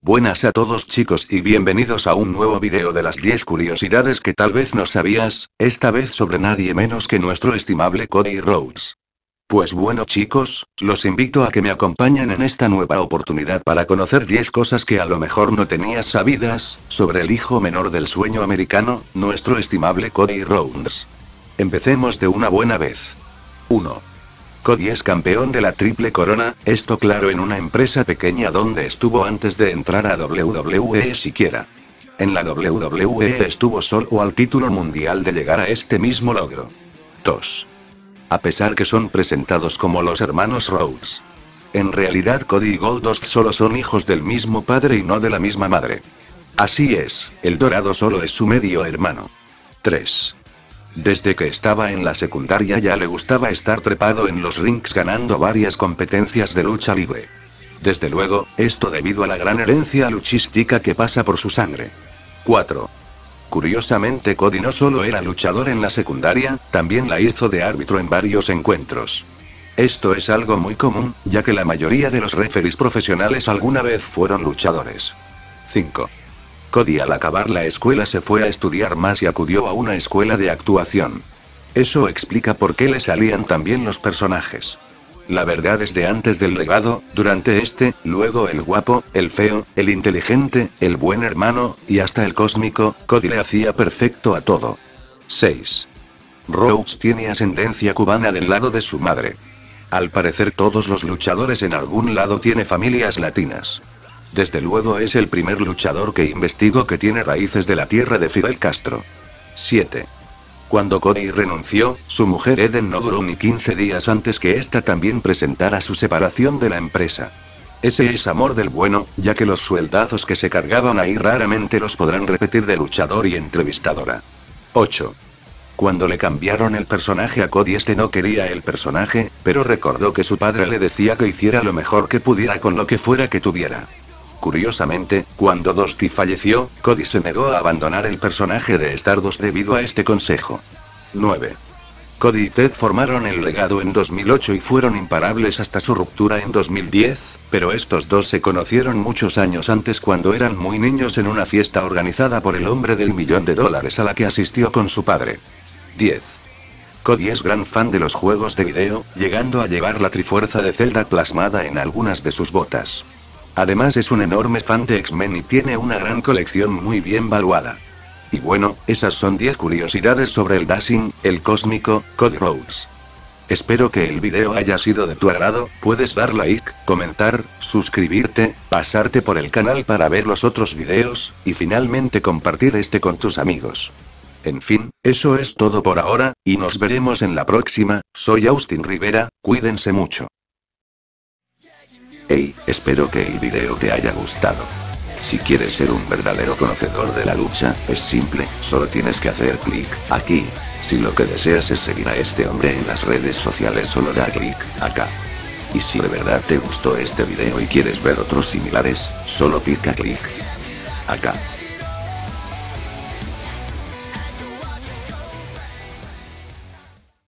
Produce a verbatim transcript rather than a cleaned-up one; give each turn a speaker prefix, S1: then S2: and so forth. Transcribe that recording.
S1: Buenas a todos chicos y bienvenidos a un nuevo video de las diez curiosidades que tal vez no sabías, esta vez sobre nadie menos que nuestro estimable Cody Rhodes. Pues bueno chicos, los invito a que me acompañen en esta nueva oportunidad para conocer diez cosas que a lo mejor no tenías sabidas, sobre el hijo menor del sueño americano, nuestro estimable Cody Rhodes. Empecemos de una buena vez. uno. Cody es campeón de la Triple Corona, esto claro en una empresa pequeña donde estuvo antes de entrar a W W E siquiera. En la W W E estuvo solo al título mundial de llegar a este mismo logro. dos. A pesar que son presentados como los hermanos Rhodes, en realidad Cody y Goldust solo son hijos del mismo padre y no de la misma madre. Así es, el dorado solo es su medio hermano. tres. Desde que estaba en la secundaria ya le gustaba estar trepado en los rings ganando varias competencias de lucha libre. Desde luego, esto debido a la gran herencia luchística que pasa por su sangre. cuatro. Curiosamente Cody no solo era luchador en la secundaria, también la hizo de árbitro en varios encuentros. Esto es algo muy común, ya que la mayoría de los referees profesionales alguna vez fueron luchadores. cinco. Cody al acabar la escuela se fue a estudiar más y acudió a una escuela de actuación. Eso explica por qué le salían tan bien los personajes. La verdad es de antes del legado, durante este, luego el guapo, el feo, el inteligente, el buen hermano, y hasta el cósmico, Cody le hacía perfecto a todo. seis. Rhodes tiene ascendencia cubana del lado de su madre. Al parecer todos los luchadores en algún lado tienen familias latinas. Desde luego es el primer luchador que investigo que tiene raíces de la tierra de Fidel Castro. siete. Cuando Cody renunció, su mujer Eden no duró ni quince días antes que ésta también presentara su separación de la empresa. Ese es amor del bueno, ya que los sueldazos que se cargaban ahí raramente los podrán repetir de luchador y entrevistadora. ocho. Cuando le cambiaron el personaje a Cody este no quería el personaje, pero recordó que su padre le decía que hiciera lo mejor que pudiera con lo que fuera que tuviera. Curiosamente, cuando Dusty falleció, Cody se negó a abandonar el personaje de Stardust debido a este consejo. nueve. Cody y Ted formaron el legado en dos mil ocho y fueron imparables hasta su ruptura en dos mil diez, pero estos dos se conocieron muchos años antes cuando eran muy niños en una fiesta organizada por el hombre del millón de dólares a la que asistió con su padre. diez. Cody es gran fan de los juegos de video, llegando a llevar la Trifuerza de Zelda plasmada en algunas de sus botas. Además es un enorme fan de X-Men y tiene una gran colección muy bien valuada. Y bueno, esas son diez curiosidades sobre el Dashing, el cósmico, Cody Rhodes. Espero que el video haya sido de tu agrado, puedes dar like, comentar, suscribirte, pasarte por el canal para ver los otros videos, y finalmente compartir este con tus amigos. En fin, eso es todo por ahora, y nos veremos en la próxima. Soy Austin Rivera, cuídense mucho.
S2: Hey, espero que el video te haya gustado. Si quieres ser un verdadero conocedor de la lucha, es simple, solo tienes que hacer clic aquí. Si lo que deseas es seguir a este hombre en las redes sociales, solo da clic acá. Y si de verdad te gustó este video y quieres ver otros similares, solo pica clic acá.